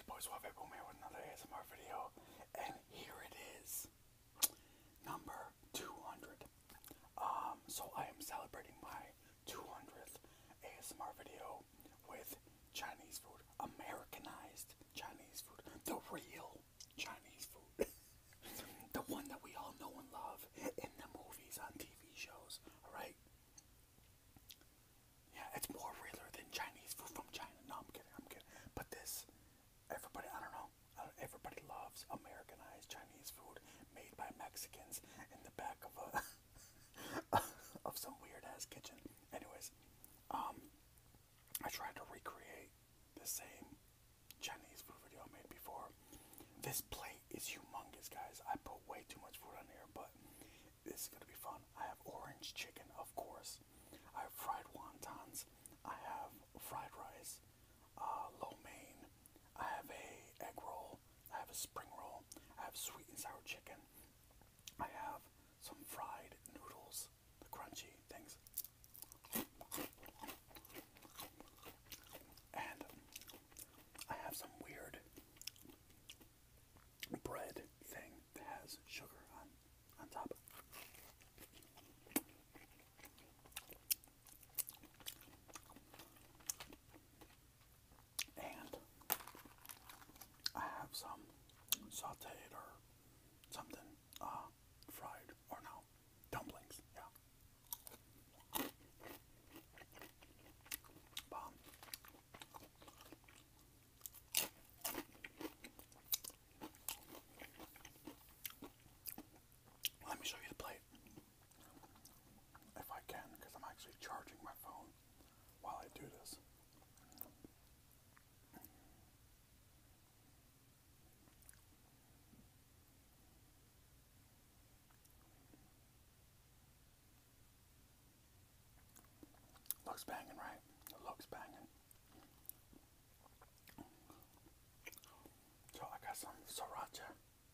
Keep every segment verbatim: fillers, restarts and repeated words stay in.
boy Suave Boom here with another A S M R video, and here it is, number two hundred. Um, so I am celebrating my two hundredth A S M R video with Chinese food, Americanized Chinese food, the real Chinese food, the one that we all know and love in the movies, on T V shows, alright? Yeah, it's more realer than Chinese food from China. No, I'm kidding, I'm kidding. But this, everybody, I don't know, everybody loves Americanized Chinese food made by Mexicans in the back of a of some weird ass kitchen. Anyways, um, I tried to recreate the same Chinese food video I made before. This plate is humongous, guys. I put way too much food on here, but this is gonna be fun. I have orange chicken, of course. I have fried wontons. I have fried rice, uh, lo mein. I have a egg roll. I have a spring roll. I have sweet and sour chicken. I have some fried noodles, the crunchy things. And I have some weird bread thing that has sugar on, on top. And I have some sauteed or something, uh, fried, or no, dumplings, yeah. Bomb. Let me show you the plate, if I can, because I'm actually charging my phone while I do this. Looks banging, right? It looks banging. So I got some sriracha.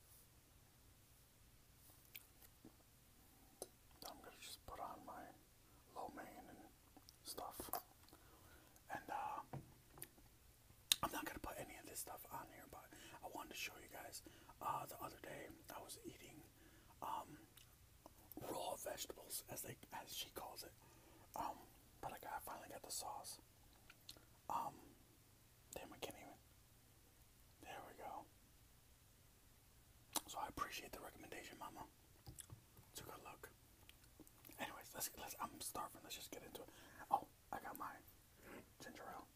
That I'm gonna just put on my lo mein and stuff. And uh, I'm not gonna put any of this stuff on here, but I wanted to show you guys. Uh, the other day I was eating um, raw vegetables, as they as she calls it. Um, but I got finally got the sauce. Um, damn, I can't even. There we go. So I appreciate the recommendation, Mama. It's a good look. Anyways, let's let's. I'm starving. Let's just get into it. Oh, I got my ginger ale.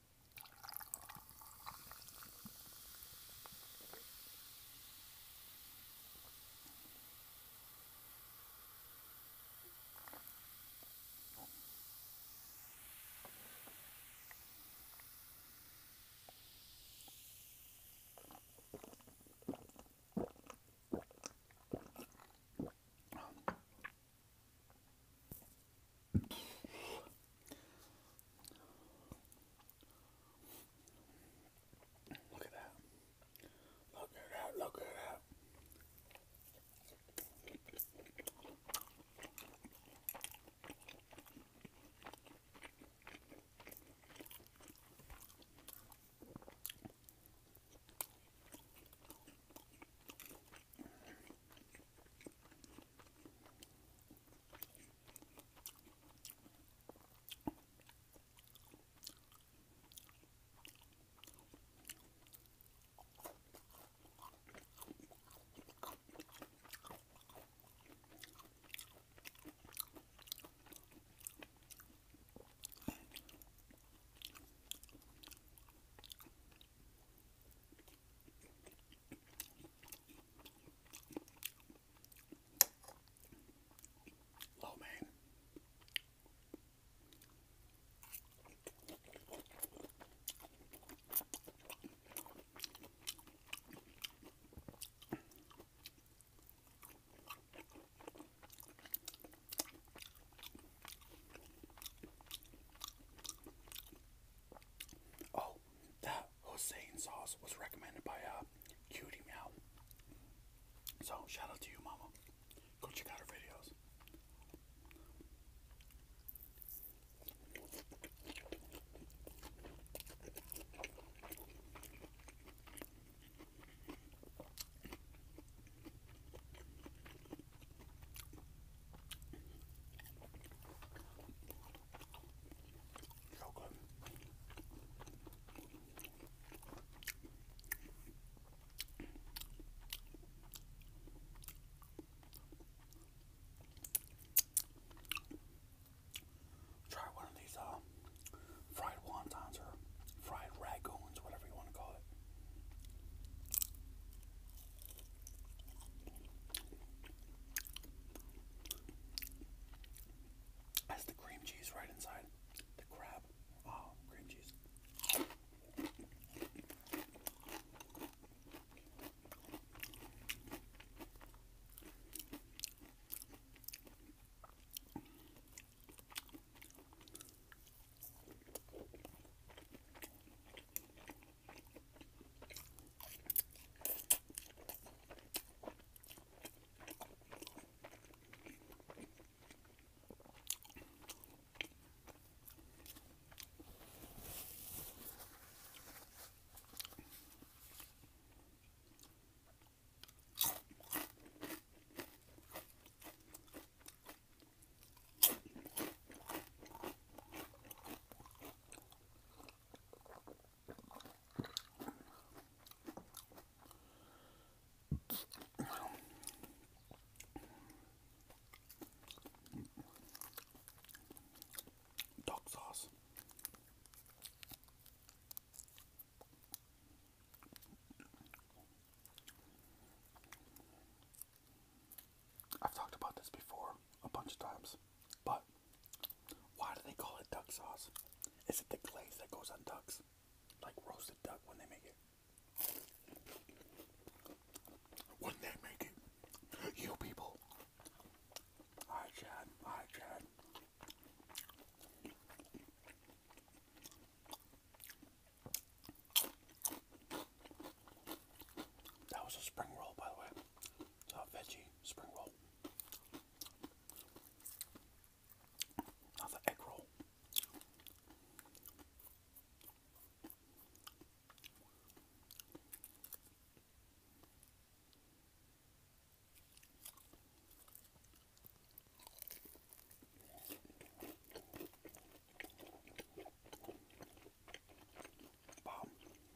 Look at that. Look at that. Look at that. Lo mein. Oh, that Hossein sauce was recommended by uh, Cutie Meow. So shout out to you, Mama. Go check out her videos. bunch of times. But why do they call it duck sauce? Is it the glaze that goes on ducks? Like roasted duck when they make it? When they make it? You people. Alright, Chad. Alright, Chad. That was a spring roll, by the way. It's a veggie spring roll. Not the egg roll. Bomb.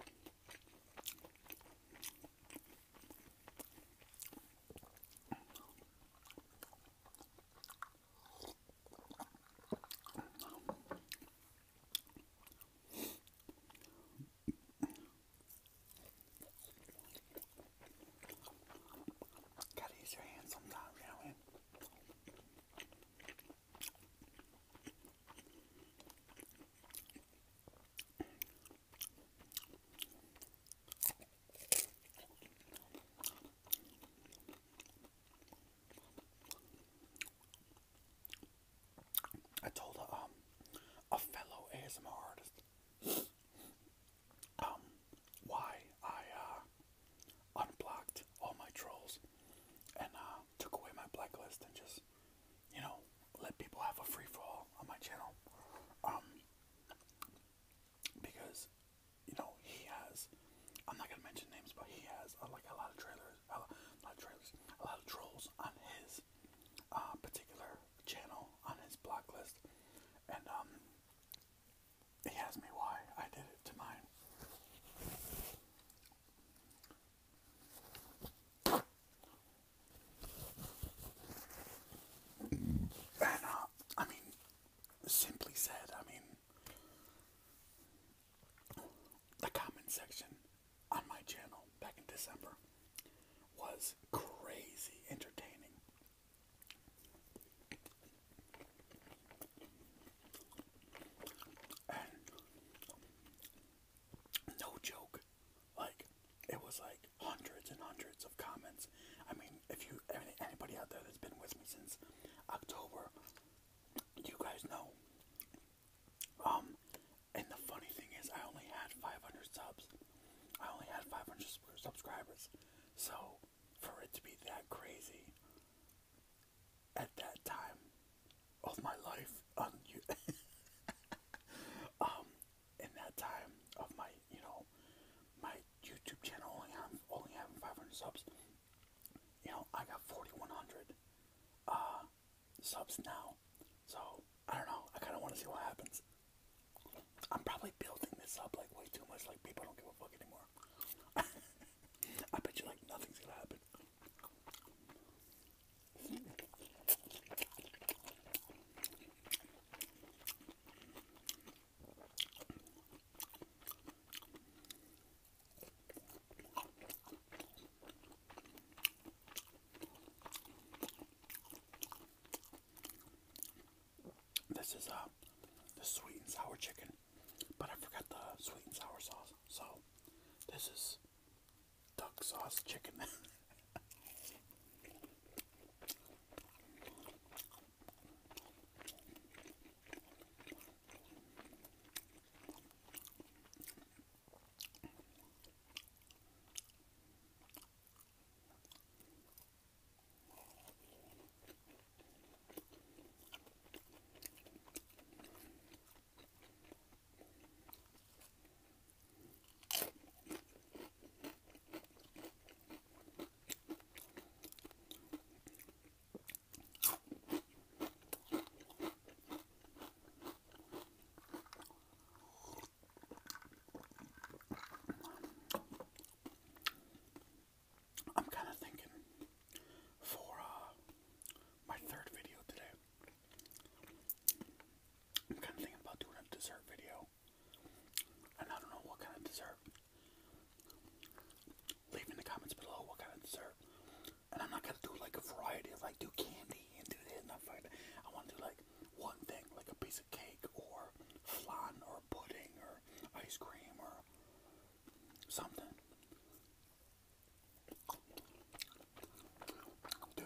Gotta use your hands sometimes, you know what I mean? I told a, um, a fellow A S M R artist um, why I uh, unblocked all my trolls and uh, took away my blacklist and just, you know, let people have a free for all on my channel. Um, because, you know, he has, I'm not gonna mention names, but he has uh, like a lot of trailers, a lot, not trailers, a lot of trolls on his uh, particular channel, on his block list, and um, he asked me why I did it to mine. And uh, I mean, simply said, I mean, the comment section on my channel back in December was crazy entertaining. And no joke, like, it was like hundreds and hundreds of comments. I mean, if you, anybody out there that's been with me since October, you guys know. Um, and the funny thing is, I only had five hundred subs. I only had five hundred subscribers. So, for it to be that crazy at that time of my life, on you, um, in that time of my, you know, my YouTube channel only have, only having five hundred subs, you know, I got forty-one hundred uh, subs now. So, I don't know, I kind of want to see what happens. I'm probably building this up like way too much, like people don't give a fuck anymore. I bet you like nothing's gonna happen. This is uh, the sweet and sour chicken, but I forgot the sweet and sour sauce. So this is duck sauce chicken. I'm kind of thinking for uh, my third video today, I'm kind of thinking about doing a dessert video, and I don't know what kind of dessert. Leave in the comments below what kind of dessert. And I'm not gonna do like a variety of like do candy and do this and stuff like that. piece of cake or flan or pudding or ice cream or something. Dude,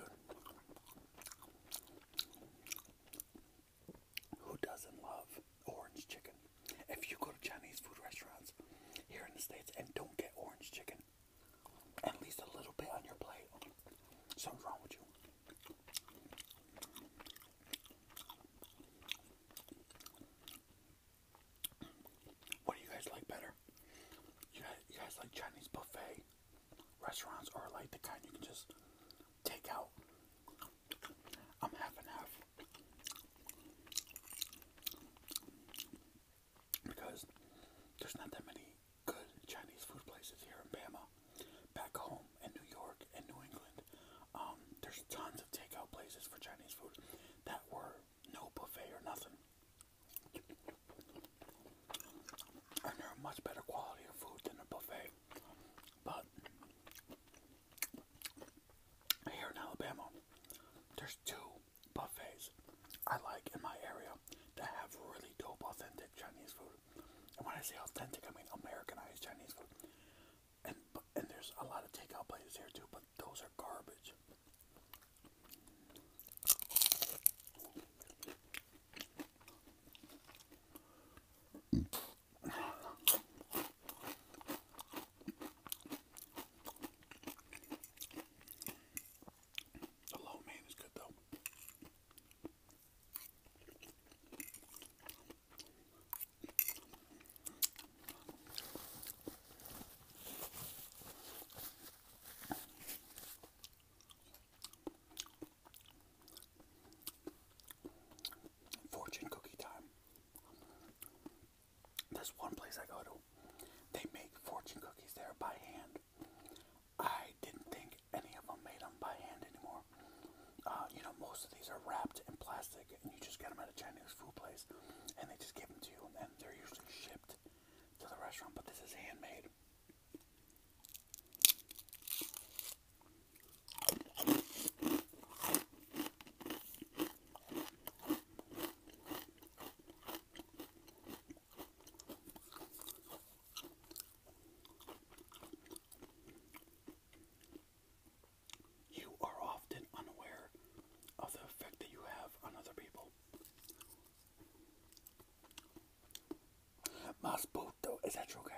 who doesn't love orange chicken? If you go to Chinese food restaurants here in the States and don't get orange chicken, at least a little bit on your plate, something's wrong with you. What do you guys like better? You guys, you guys like Chinese buffet restaurants or like the kind you can just take out? I'm half and half. Because there's not that many good Chinese food places here in Bama. Back home in New York and New England, um, there's tons of takeout places for Chinese food that were no buffet or nothing. And they're a much better quality of food than a buffet. But here in Alabama, there's two buffets I like in my area that have really dope, authentic Chinese food. And when I say authentic, I mean Americanized Chinese food. And and there's a lot of takeout places here too, but those are garbage. The lo mein is good though. Fortune cookie time. There's one place I go to. They make fortune cookies there by hand. I didn't think any of them made them by hand anymore. Uh, you know, most of these are wrapped in plastic, and you just get them at a Chinese food place, and they just give them to you, and they're usually shipped to the restaurant. But this is handmade. You are often unaware of the effect that you have on other people. Mas puto, is that true, guys?